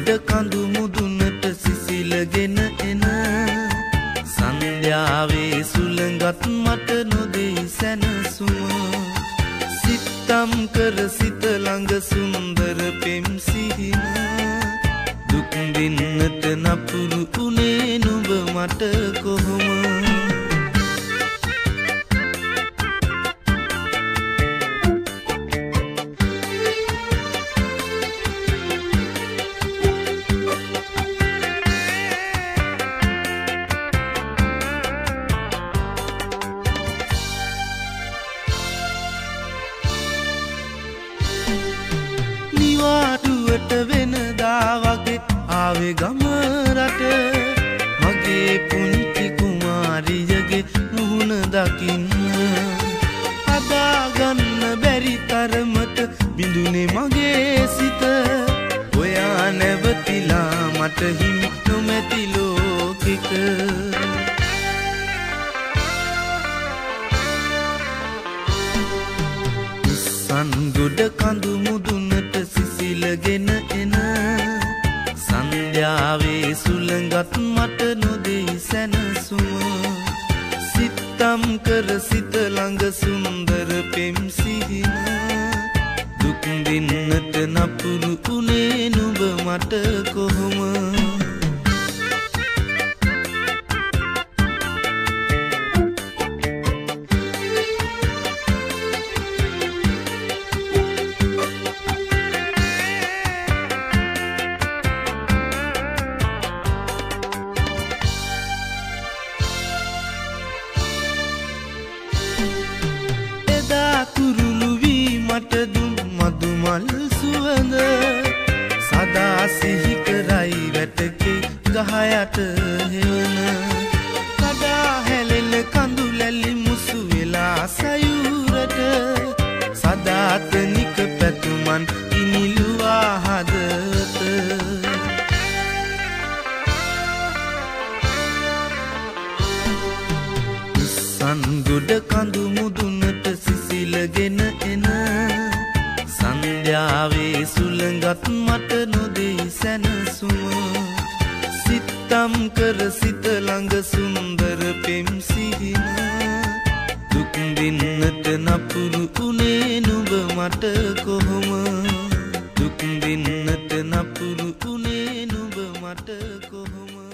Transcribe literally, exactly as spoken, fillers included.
උස්සංගොඩ කඳු මුදුනට සිසිලගෙන එන සන්ධ්‍යාවේ සුළඟත් මට නොදෙයි සැනසුම සිතම් කර සිත ළඟ සුන්දර පෙම් සිහින දුක් දින්නට නපුරු උනේ නුඹ මට කොහොම ආවේ ගම රට මගේ පුංචි කුමාරියගේ මුහුණ දකින්න අදා ගන්න බැරි තරමට බිඳුනේ මගේ සිත ඔයා නැවතිලා මට හිමි නොමැති ලෝකෙක උස්සංගොඩ කඳු මුදුනට සිසිලගෙන එන සන්ධ්‍යාවේ සුළඟත් මට නොදෙයි සැනසුම සිතම් කර සිත ළඟ සුන්දර පෙම් සිහින දුක් දින්නට නපුරු උනේ නුඹ මට කොහොම සදා සිහි කරයි වැටකේ ගහයට හෙවන කඩා හැලෙන කඳු ලැලි මුසු වෙලා සයුරට සදාතනික පැතුමන් ඉනිලුවා හදත උස්සංගොඩ කඳු මුදුනට සිසිලගෙන එන සන්ධ්‍යාවේ සුළඟත් මට නොදෙයි සැනසුම සිතම් කර සිත ළඟ සුන්දර පෙම් සිහින දුක් දින්නට නපුරු උනේ නුඹ මට කොහොම දුක් දින්නට නපුරු උනේ නුඹ මට කොහොම